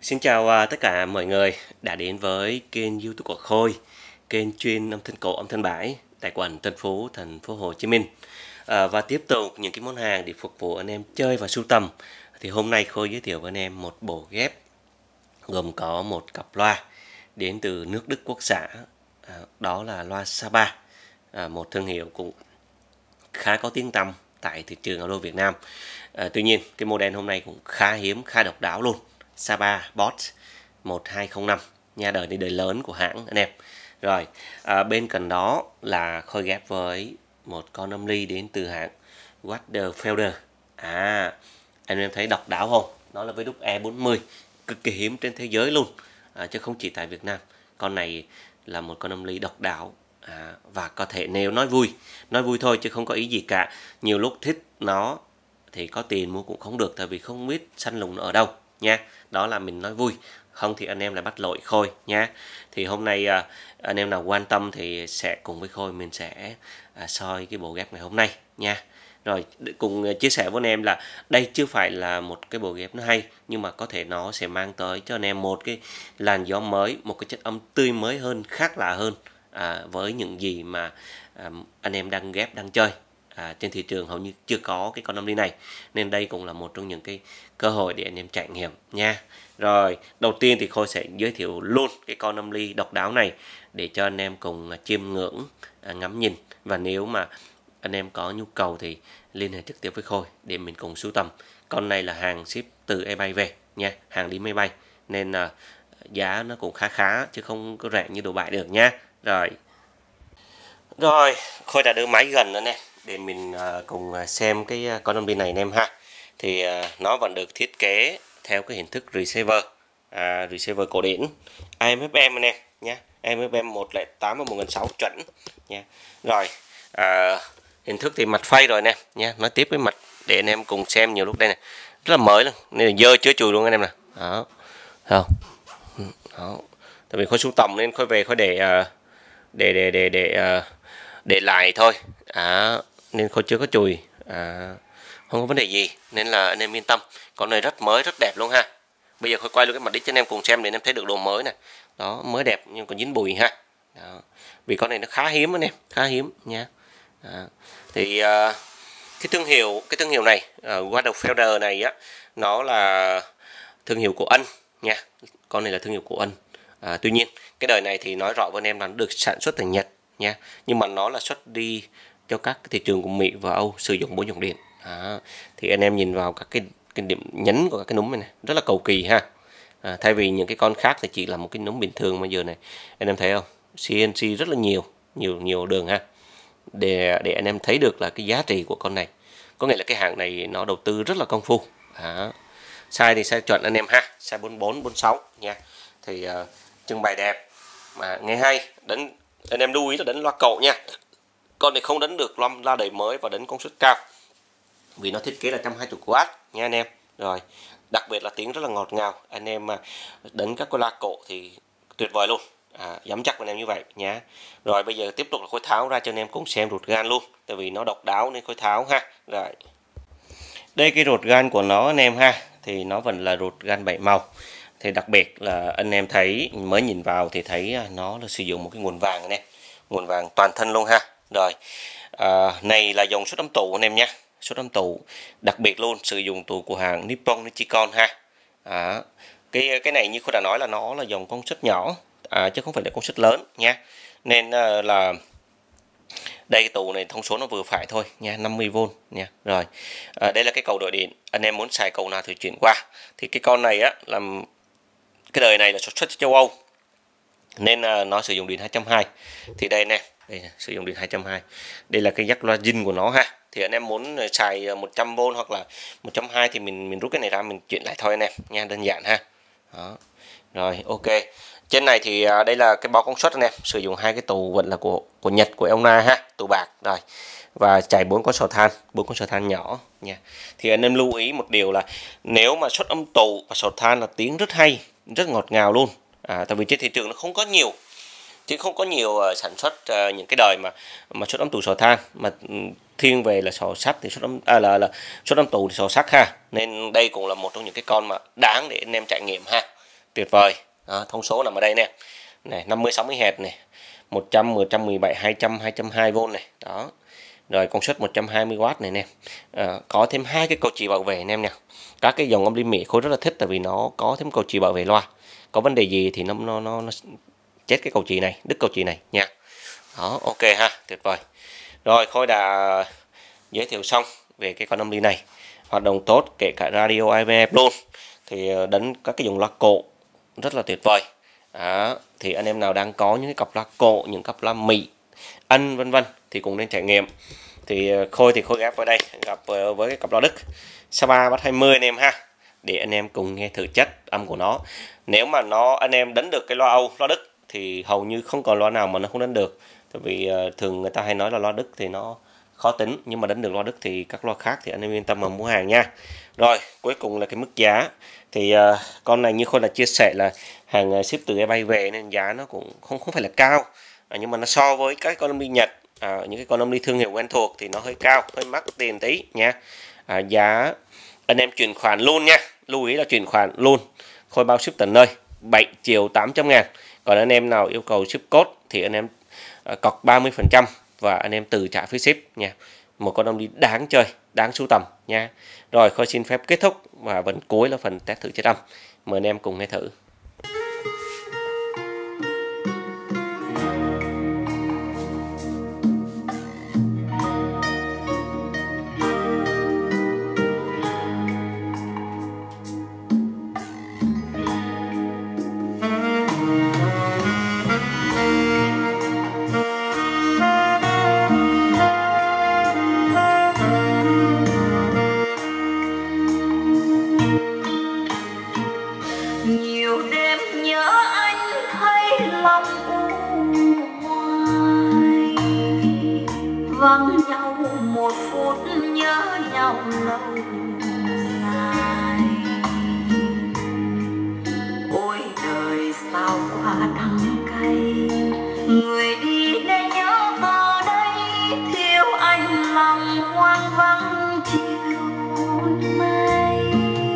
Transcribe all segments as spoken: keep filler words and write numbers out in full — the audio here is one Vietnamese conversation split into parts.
Xin chào à, tất cả mọi người đã đến với kênh YouTube của Khôi, kênh chuyên âm thanh cổ, âm thanh bãi tại quận Tân Phú, thành phố Hồ Chí Minh. À, và tiếp tục những cái món hàng để phục vụ anh em chơi và sưu tầm. Thì hôm nay Khôi giới thiệu với anh em một bộ ghép gồm có một cặp loa đến từ nước Đức Quốc xã, à, đó là loa Saba, à, một thương hiệu cũng khá có tiếng tăm tại thị trường audio Việt Nam. À, tuy nhiên cái model hôm nay cũng khá hiếm, khá độc đáo luôn. Saba Boss một hai không năm nha, đời đi đời lớn của hãng anh em. Rồi à, bên cạnh đó là Khôi ghép với một con âm ly đến từ hãng Waterfelder. À, anh em thấy độc đáo không? Nó là với đúc E bốn mươi, cực kỳ hiếm trên thế giới luôn, à, chứ không chỉ tại Việt Nam. Con này là một con âm ly độc đáo, à, và có thể nếu nói vui nói vui thôi chứ không có ý gì cả. Nhiều lúc thích nó thì có tiền mua cũng không được, tại vì không biết săn lùng nó ở đâu nha. Đó là mình nói vui, không thì anh em lại bắt lỗi Khôi nha. Thì hôm nay à, anh em nào quan tâm thì sẽ cùng với Khôi mình sẽ à, soi cái bộ ghép ngày hôm nay nha. Rồi cùng chia sẻ với anh em là đây chưa phải là một cái bộ ghép nó hay, nhưng mà có thể nó sẽ mang tới cho anh em một cái làn gió mới, một cái chất âm tươi mới hơn, khác lạ hơn, à, với những gì mà à, anh em đang ghép, đang chơi. À, trên thị trường hầu như chưa có cái con âm ly này, nên đây cũng là một trong những cái cơ hội để anh em trải nghiệm nha. Rồi đầu tiên thì Khôi sẽ giới thiệu luôn cái con âm ly độc đáo này để cho anh em cùng chiêm ngưỡng, à, ngắm nhìn. Và nếu mà anh em có nhu cầu thì liên hệ trực tiếp với Khôi để mình cùng sưu tầm. Con này là hàng ship từ eBay về nha, hàng đi máy bay, nên là giá nó cũng khá khá chứ không có rẻ như đồ bãi được nha. Rồi rồi Khôi đã đưa máy gần nữa nè để mình uh, cùng xem cái con âm ly này anh em ha. Thì uh, nó vẫn được thiết kế theo cái hình thức receiver, uh, receiver cổ điển a em ép em anh em nhé, a em ép em một không tám và một nghìn sáu trăm chuẩn nha. Rồi uh, hình thức thì mặt phay rồi nè nha, nói tiếp với mặt để anh em cùng xem. Nhiều lúc đây này rất là mới luôn, nên là dơ chứa chùi luôn anh em nè. Đó không đó, tại vì Khôi sưu tầm nên Khôi về Khôi để uh, để để để để uh, để lại thôi, à, nên Khôi chưa có chùi, à, không có vấn đề gì, nên là anh em yên tâm. Con này rất mới, rất đẹp luôn ha. Bây giờ Khôi quay luôn cái mặt đít cho anh em cùng xem để anh em thấy được đồ mới này. Đó, mới đẹp nhưng còn dính bụi ha. Đó. Vì con này nó khá hiếm anh em, khá hiếm nha. Đó. Thì uh, cái thương hiệu cái thương hiệu này, uh, Waterfelder này á, nó là thương hiệu của Anh nha. Con này là thương hiệu của Anh. À, tuy nhiên cái đời này thì nói rõ với anh em là nó được sản xuất tại Nhật nha, nhưng mà nó là xuất đi cho các thị trường của Mỹ và Âu sử dụng bốn dòng điện. À, thì anh em nhìn vào các cái, cái điểm nhấn của các cái núm này, này rất là cầu kỳ ha. À, thay vì những cái con khác thì chỉ là một cái núm bình thường, mà giờ này anh em thấy không, xê en xê rất là nhiều nhiều nhiều đường ha, để để anh em thấy được là cái giá trị của con này. Có nghĩa là cái hàng này nó đầu tư rất là công phu. À, size thì size chuẩn anh em ha, size bốn mươi bốn, bốn mươi sáu nha. Thì uh, trưng bày đẹp mà nghe hay. Đánh anh em lưu ý là đánh loa cậu nha, con này không đánh được loa, loa đời mới và đánh công suất cao vì nó thiết kế là một trăm hai mươi oát nha anh em. Rồi đặc biệt là tiếng rất là ngọt ngào, anh em mà đánh các con loa cổ thì tuyệt vời luôn, à, dám chắc anh em như vậy nhá. Rồi bây giờ tiếp tục là Khôi tháo ra cho anh em cùng xem ruột gan luôn, tại vì nó độc đáo nên Khôi tháo ha. Rồi đây cái ruột gan của nó anh em ha, thì nó vẫn là ruột gan bảy màu. Thì đặc biệt là anh em thấy mới nhìn vào thì thấy nó là sử dụng một cái nguồn vàng này, nguồn vàng toàn thân luôn ha. Rồi à, này là dòng suất âm tụ anh em nhé, suất âm tụ đặc biệt luôn, sử dụng tụ của hàng Nippon Nichicon ha. À, cái cái này như Khôi đã nói là nó là dòng công suất nhỏ, à, chứ không phải là công suất lớn nha, nên à, là đây cái tụ này thông số nó vừa phải thôi nha, năm mươi vôn nha. Rồi à, đây là cái cầu đội điện, anh em muốn xài cầu nào thì chuyển qua. Thì cái con này á làm cái đời này là sản xuất châu Âu nên uh, nó sử dụng điện hai trăm hai mươi. Thì đây nè, đây nè, sử dụng điện hai trăm hai mươi. Đây là cái jack loa zin của nó ha. Thì anh em muốn xài một trăm vôn hoặc là một trăm hai mươi thì mình mình rút cái này ra mình chuyển lại thôi anh em nha, đơn giản ha. Đó. Rồi ok. Trên này thì uh, đây là cái báo công suất anh em, sử dụng hai cái tù vẫn là của của Nhật, của Elna ha, tù bạc. Rồi và chạy bốn con sò than, bốn con sò than nhỏ nha. Thì anh em lưu ý một điều là nếu mà xuất âm tù và sò than là tiếng rất hay, rất ngọt ngào luôn. À, tại vì trên thị trường nó không có nhiều, chứ không có nhiều uh, sản xuất uh, những cái đời mà mà xuất âm tù sò than, mà um, thiên về là sò sắt thì xuất âm à, là là xuất âm tù thì sò sắt ha. Nên đây cũng là một trong những cái con mà đáng để anh em trải nghiệm ha. tuyệt vời. Đó, thông số nằm ở đây nè, này năm mươi sáu mươi Hz này, một trăm, một trăm mười bảy, hai trăm, hai trăm hai vôn này. Đó. Rồi công suất một trăm hai mươi oát này nè. À, có thêm hai cái cầu chì bảo vệ anh em nè. Các cái dòng âm ly Mỹ Khôi rất là thích, tại vì nó có thêm cầu chì bảo vệ loa. Có vấn đề gì thì nó nó nó, nó chết cái cầu chì này, đứt cầu chì này nha. Đó, ok ha, tuyệt vời. Rồi Khôi đã giới thiệu xong về cái con âm ly này, hoạt động tốt kể cả radio a em luôn, thì đánh các cái dòng loa cổ rất là tuyệt vời. Đó, thì anh em nào đang có những cái cặp loa cổ, những cặp loa Mỹ, Anh vân vân thì cũng nên trải nghiệm. Thì Khôi thì Khôi ghép vào đây gặp với cái cặp loa Đức Sapa Bass hai mươi anh em ha, để anh em cùng nghe thử chất âm của nó. Nếu mà nó anh em đánh được cái loa Âu, loa Đức thì hầu như không còn loa nào mà nó không đánh được. Tại vì uh, thường người ta hay nói là loa Đức thì nó khó tính, nhưng mà đánh được loa Đức thì các loa khác thì anh em yên tâm mà mua hàng nha. Rồi cuối cùng là cái mức giá. Thì uh, con này như Khôi là chia sẻ là hàng uh, ship từ eBay về nên giá nó cũng không không phải là cao, à, nhưng mà nó so với các con âm ly Nhật, à, những cái con âm ly thương hiệu quen thuộc thì nó hơi cao, hơi mắc tiền tí nha. À, giá anh em chuyển khoản luôn nha, lưu ý là chuyển khoản luôn, Khôi bao ship tận nơi, bảy triệu tám trăm ngàn. Còn anh em nào yêu cầu ship code thì anh em uh, cọc ba mươi phần trăm và anh em tự trả phí ship nha. Một con âm ly đáng chơi, đáng sưu tầm nha. Rồi Khôi xin phép kết thúc và vẫn cuối là phần test thử chất âm. Mời anh em cùng nghe thử. Nhiều đêm nhớ anh thấy lòng u hoài, vắng nhau một phút nhớ nhau lâu dài. Ôi đời sao quá đắng cay, người đi để nhớ vào đây, thiếu anh lòng hoang vắng chiều nay.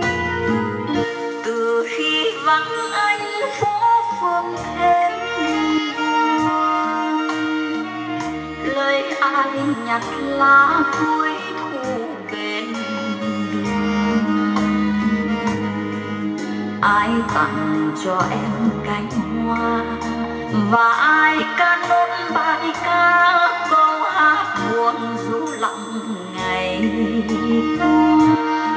Từ khi vắng anh phố phường thêm buồn, lời ai nhặt lá cuối thu bên đường. Ai tặng cho em cánh hoa và ai ca nốt bài ca câu hát buồn ru lặng ngày qua.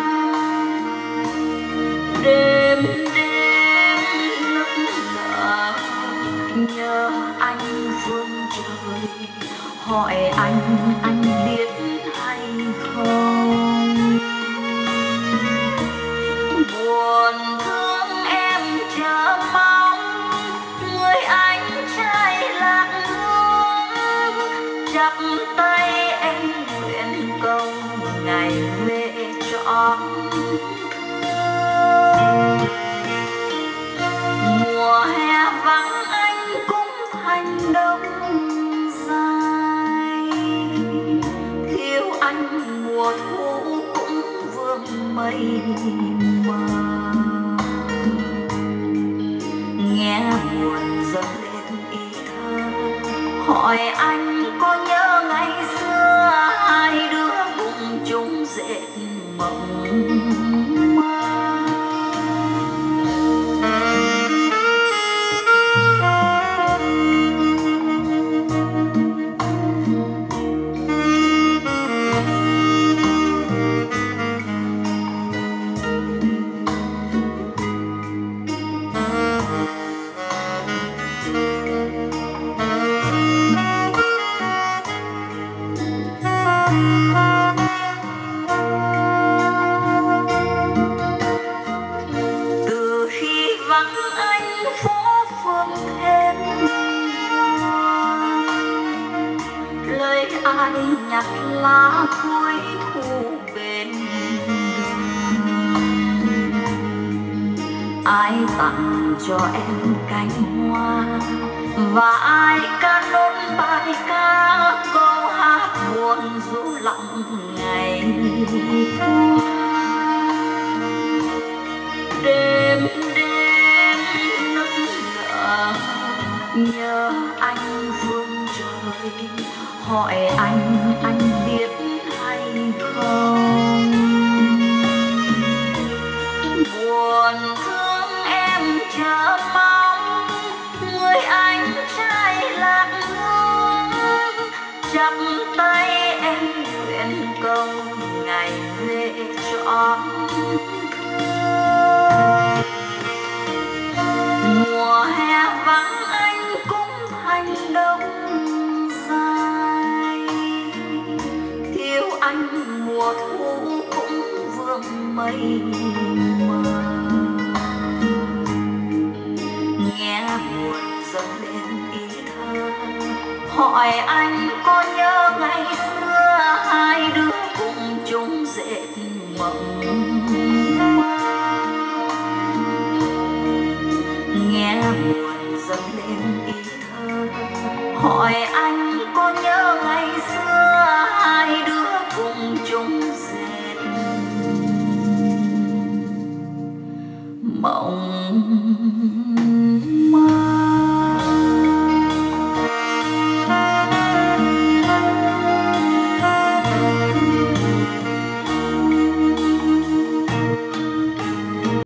Đêm đêm nức nở nhớ anh phương trời, hỏi anh anh biết hay không. Buồn thương em chờ mong người anh trai lạc hướng, chắp tay em nguyện cầu ngày về trọn. Mùa hè vắng anh cũng thành đông dài, thiếu anh mùa thu cũng vương mây mờ. Nghe buồn dâng lên ý thơ, hỏi anh có nhớ ngày xưa hai đứa cùng chung dệt mộng mơ. Ai nhặt lá cuối thu bên đường, ai tặng cho em cánh hoa và ai ca nốt bài ca câu hát buồn ru lặng ngày qua. Đêm đêm nhớ anh phương trời, hỏi anh anh biết hay không. Buồn thương em chờ mong người anh trai lạc hương, chắp tay em nguyện cầu ngày về trọn thương. Mùa hè vắng anh cũng thành đông dài, thiếu anh mùa thu cũng vương mây mờ. Nghe buồn dâng lên ý thơ, hỏi anh có nhớ ngày xưa hai đứa cùng chung dệt mộng mơ. Nghe buồn dâng lên ý thơ, hỏi anh có nhớ ngày xưa hai đứa cùng chung dệt mộng